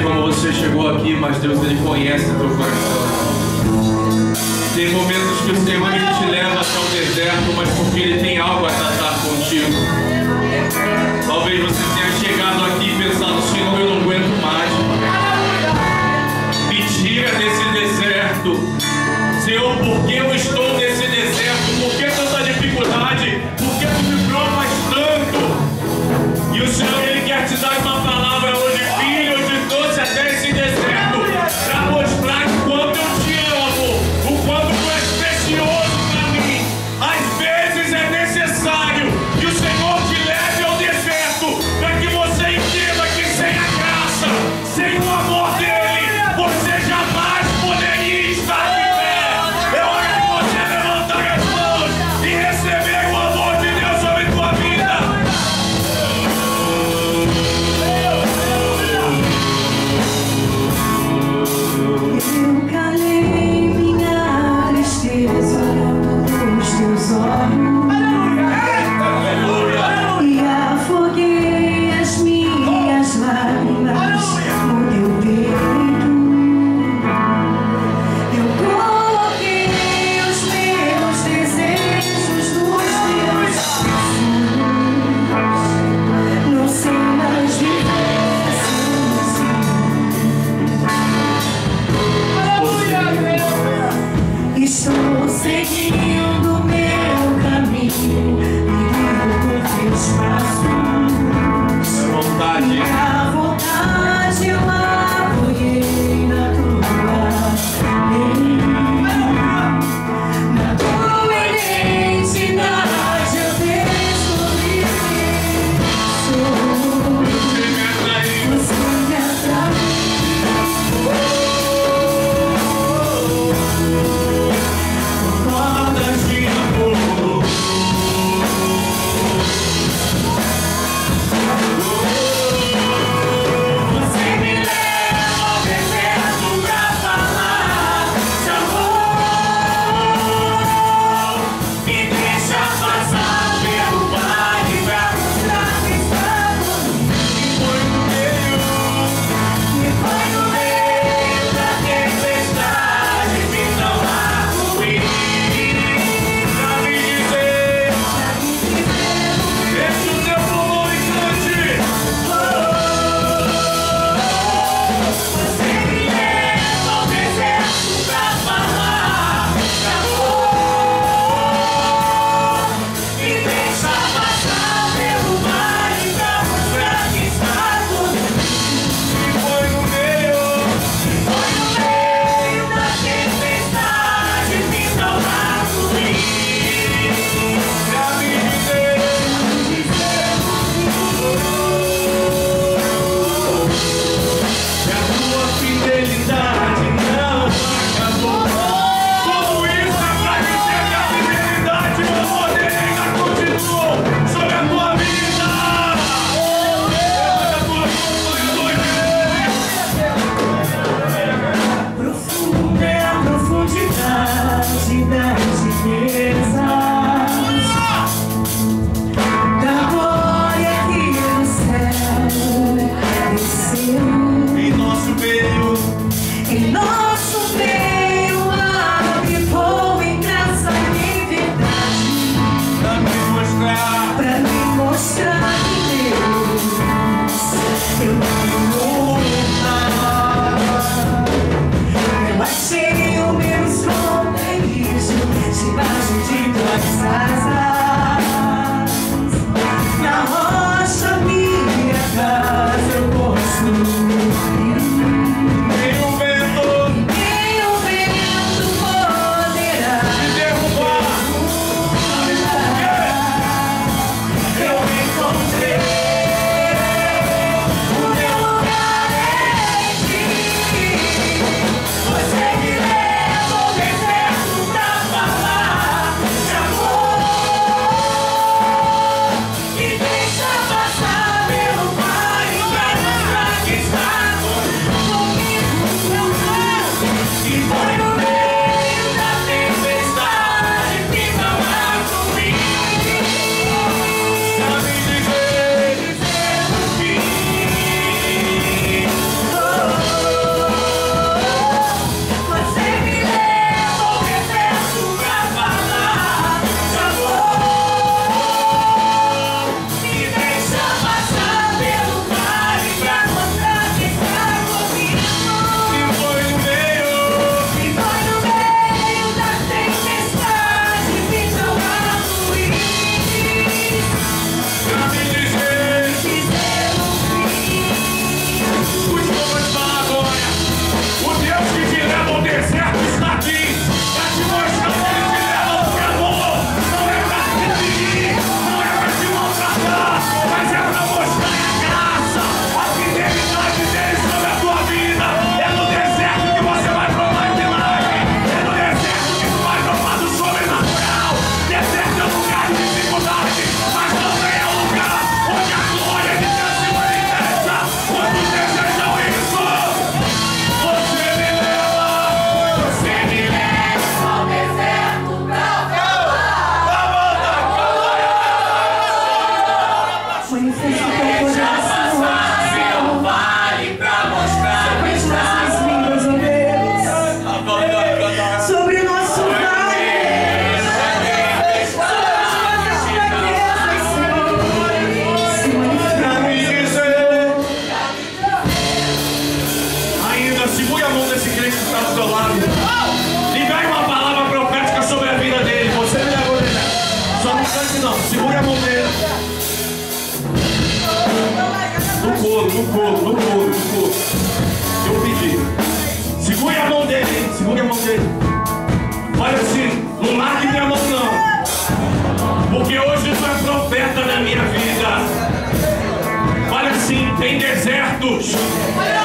como você chegou aqui, mas Deus, Ele conhece o teu coração. Tem momentos que o Senhor Ele te leva até o deserto, mas porque Ele tem algo a tratar contigo. Talvez você tenha chegado aqui e pensado: Senhor, eu não aguento mais. Me tira desse deserto. Senhor, por que eu estou nesse deserto? Por que tanta dificuldade? Por que tu me provas tanto? E o Senhor, Ele quer te dar uma palavra hoje: filho, eu te trouxe até esse deserto para mostrar o quanto eu te amo, o quanto tu és precioso para mim. Às vezes é necessário que o Senhor te leve ao deserto para que você entenda que sem a graça, sem o amor dele, você jamais poderia estar de pé. É hora de você levantar as mãos e receber o amor de Deus sobre tua vida. Eu calei minha tristeza olhando nos teus olhos e afoguei as minhas lágrimas no teu peito. Eu coloquei os meus desejos nos teus sonhos. Não sei mais viver assim. Estou seguindo meu caminho. distante não. Segure a mão dele. No colo. Eu pedi. Segure a mão dele, hein? Segure a mão dele. Olha assim, não largue minha mão não. Porque hoje tu é profeta na minha vida. Olha assim, tem desertos